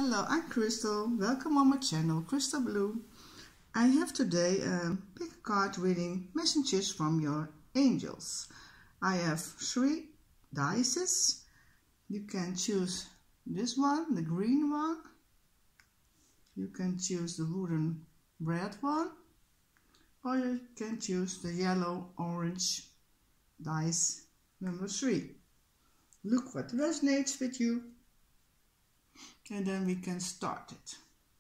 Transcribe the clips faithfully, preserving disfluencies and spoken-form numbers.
Hello, I'm Crystal. Welcome on my channel, Crystal Blue. I have today a pick card reading messages from your angels. I have three dices. You can choose this one, the green one. You can choose the wooden red one. Or you can choose the yellow orange dice number three. Look what resonates with you. And then we can start it.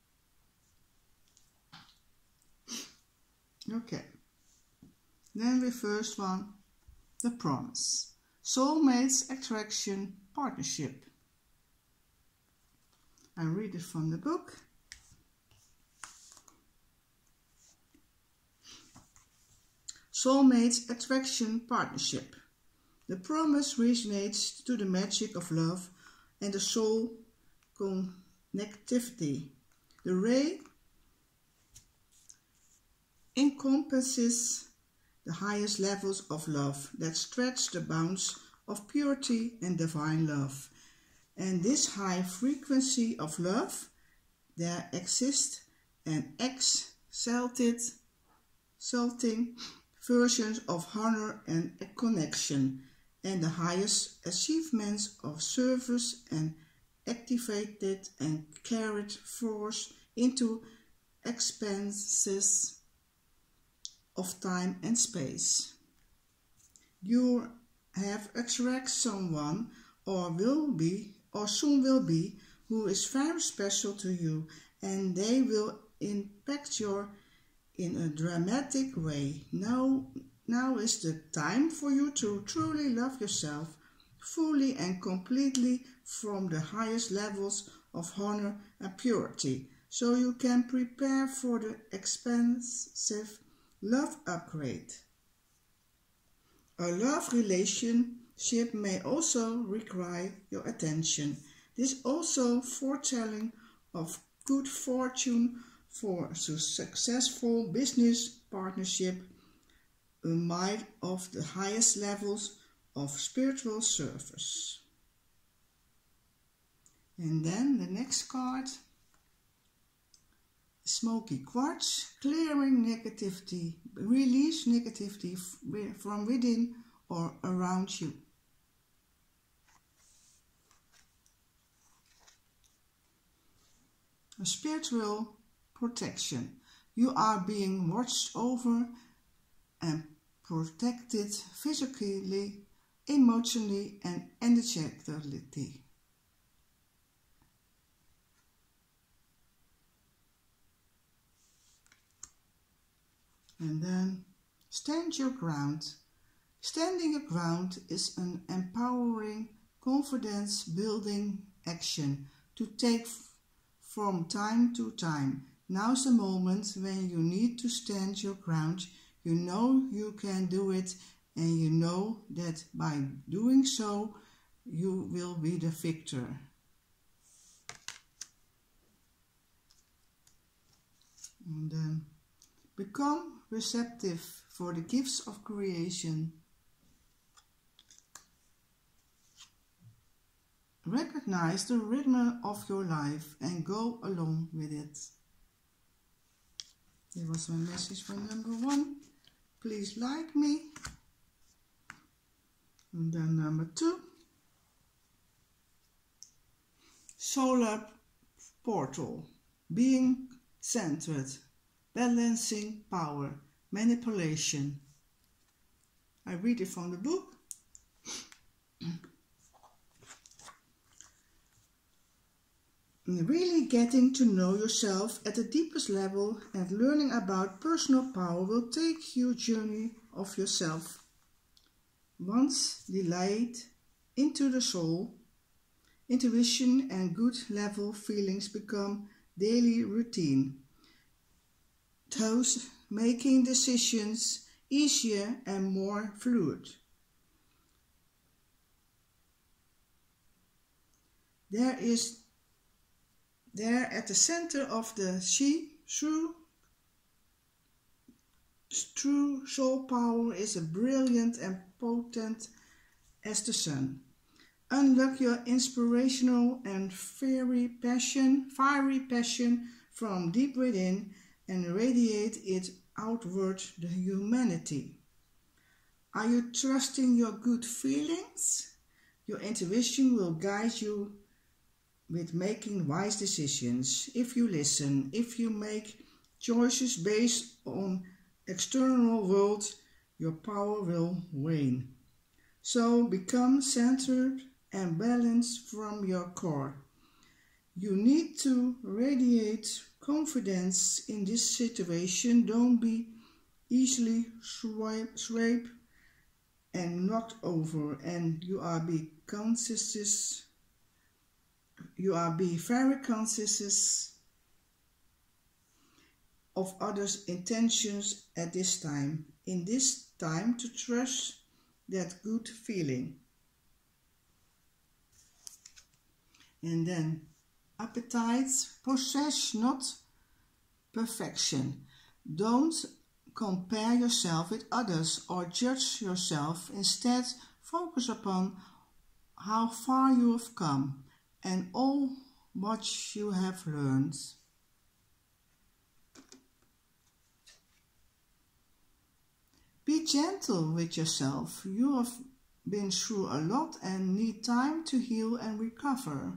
Okay. Then the first one, the promise. Soulmates, attraction, partnership. I read it from the book. Soulmates, attraction, partnership. The promise resonates to the magic of love and the soul connectivity. The ray encompasses the highest levels of love that stretch the bounds of purity and divine love. And this high frequency of love, there exists an exalted, exalting versions of honor and connection, and the highest achievements of service and activated and carried forth into expanses of time and space. You have attracted someone or will be or soon will be who is very special to you, and they will impact you in a dramatic way. Now, now is the time for you to truly love yourself fully and completely from the highest levels of honor and purity, so you can prepare for the expansive love upgrade. A love relationship may also require your attention. This is also foretelling of good fortune for a successful business partnership, a might of the highest levels of spiritual service. And then the next card, smoky quartz, clearing negativity, release negativity from within or around you. A spiritual protection. You are being watched over and protected physically, emotionally and energetically. And then stand your ground. Standing your ground is an empowering, confidence building action to take from time to time. Now's the moment when you need to stand your ground. You know you can do it, and you know that by doing so, you will be the victor. And then become receptive for the gifts of creation. Recognize the rhythm of your life and go along with it. That was my message for number one. Please like me. And then number two. Solar portal. Being centered. Balancing power. Manipulation. I read it from the book. Really getting to know yourself at the deepest level and learning about personal power will take you journey of yourself. Once delayed into the soul, intuition and good level feelings become daily routine. Thus, making decisions easier and more fluid. There is There at the center of the she, true, true soul power is as brilliant and potent as the sun. Unlock your inspirational and fiery passion, fiery passion from deep within and radiate it outward to humanity. Are you trusting your good feelings? Your intuition will guide you with making wise decisions. If you listen, if you make choices based on external world, your power will wane. So become centered and balanced from your core. You need to radiate confidence in this situation. Don't be easily swayed and knocked over, and you are be conscious. You are be very conscious of others' intentions at this time. In this time, to trust that good feeling. And then appetites possess not perfection. Don't compare yourself with others or judge yourself. Instead, focus upon how far you have come and all what you have learned. Be gentle with yourself. You have been through a lot and need time to heal and recover.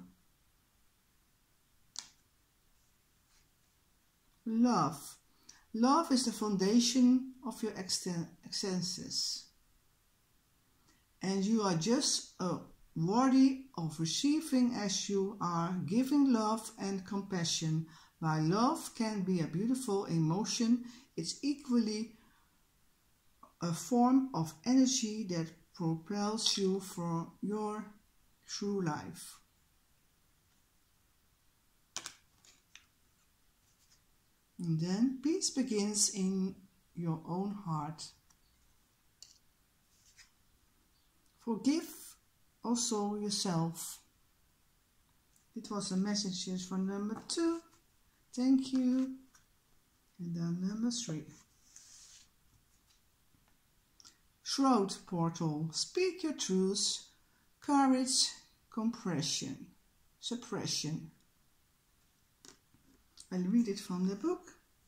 Love. Love is the foundation of your existence. And you are just uh, worthy of receiving as you are giving love and compassion. While love can be a beautiful emotion, it's equally a form of energy that propels you for your true life. And then peace begins in your own heart. Forgive also yourself. It was a message for number two. Thank you. And then number three. Throat portal. Speak your truth. Courage. Compression. Suppression. I'll read it from the book.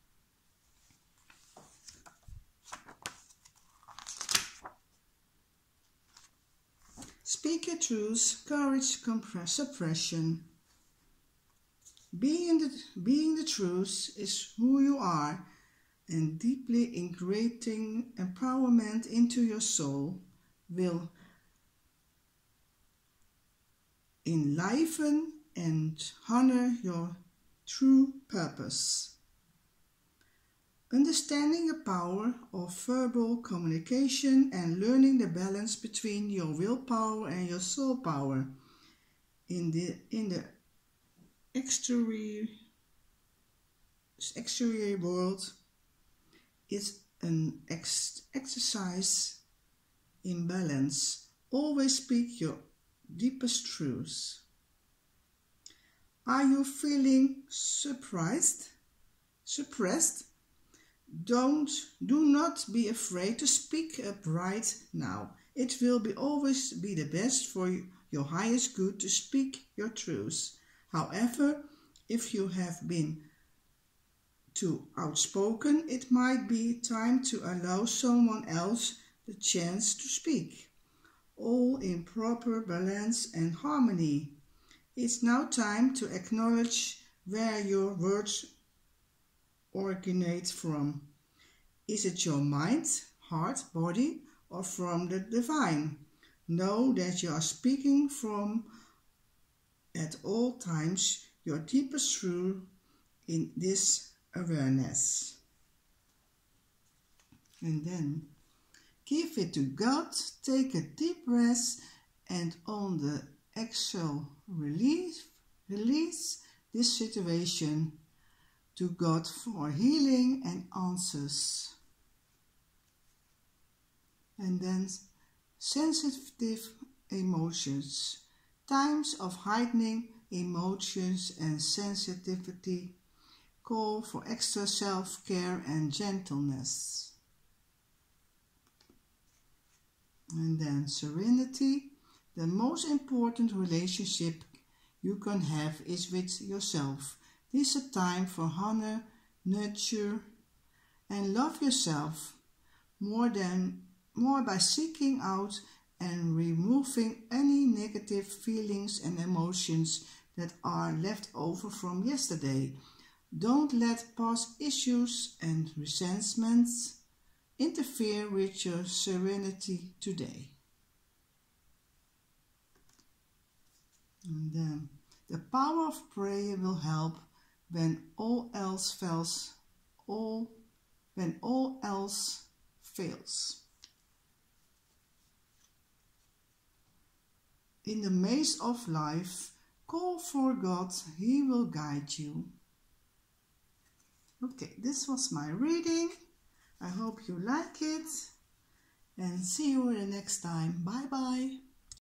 Speak your truth, courage, compress, suppression. Being the, being the truth is who you are, and deeply integrating empowerment into your soul will enliven and honor your true purpose. Understanding the power of verbal communication and learning the balance between your willpower and your soul power in the in the exterior exterior world is an ex exercise in balance. Always speak your deepest truth. Are you feeling surprised? Suppressed? Don't, do not be afraid to speak up right now. It will be always be the best for your highest good to speak your truth. However, if you have been too outspoken, it might be time to allow someone else the chance to speak. All in proper balance and harmony. It's now time to acknowledge where your words originate from. Is it your mind, heart, body, or from the divine? Know that you are speaking from, at all times, your deepest truth in this awareness. And then, give it to God, take a deep breath, and on the exhale, release, release this situation to God for healing and answers. And then sensitive emotions. Times of heightening emotions and sensitivity call for extra self-care and gentleness. And then serenity. The most important relationship you can have is with yourself. This is a time for honor, nurture, and love yourself more than more by seeking out and removing any negative feelings and emotions that are left over from yesterday. Don't let past issues and resentments interfere with your serenity today. And then, the power of prayer will help when all else fails, all when all else fails. In the maze of life, call for God, He will guide you. Okay, this was my reading. I hope you like it. And see you the next time. Bye bye.